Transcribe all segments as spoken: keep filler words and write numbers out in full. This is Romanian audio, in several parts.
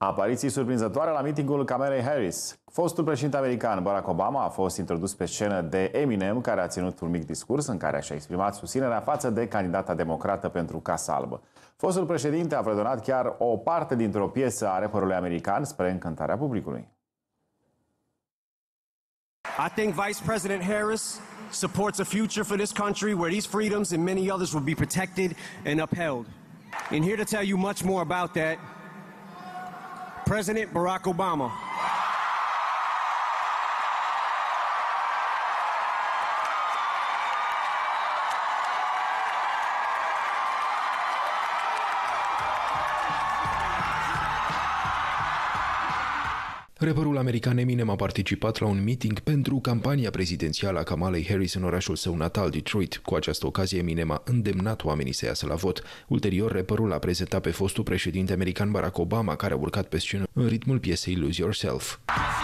Apariții surprinzătoare la meetingul Kamalei Harris. Fostul președinte american Barack Obama a fost introdus pe scenă de Eminem, care a ținut un mic discurs în care și-a exprimat susținerea față de candidata democrată pentru Casa Albă. Fostul președinte a fredonat chiar o parte dintr-o piesă a rapperului american spre încântarea publicului. I think Vice President Harris supports a future for this country where these freedoms and many others will be protected and upheld. And here to tell you much more about that, President Barack Obama. Rapperul american Eminem a participat la un meeting pentru campania prezidențială a Kamalei Harris în orașul său natal, Detroit. Cu această ocazie, Eminem a îndemnat oamenii să iasă la vot. Ulterior, rapperul a prezentat pe fostul președinte american Barack Obama, care a urcat pe scenă în ritmul piesei Lose Yourself.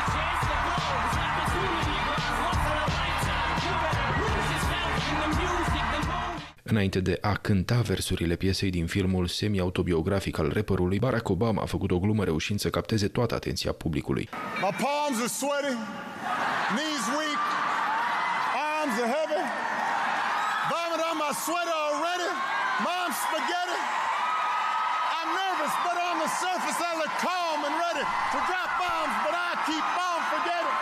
Înainte de a cânta versurile piesei din filmul semi-autobiografic al rapperului, Barack Obama a făcut o glumă reușind să capteze toată atenția publicului. My palms are sweaty, knees weak, arms are heavy, vomit on my sweater already, mom's spaghetti. I'm nervous, but on the surface I look calm and ready to drop bombs, but I keep on forgetting.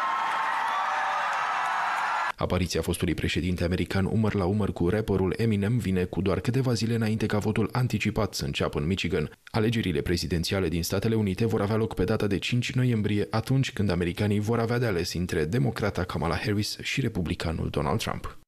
Apariția fostului președinte american umăr la umăr cu rapperul Eminem vine cu doar câteva zile înainte ca votul anticipat să înceapă în Michigan. Alegerile prezidențiale din Statele Unite vor avea loc pe data de cinci noiembrie, atunci când americanii vor avea de ales între democrata Kamala Harris și republicanul Donald Trump.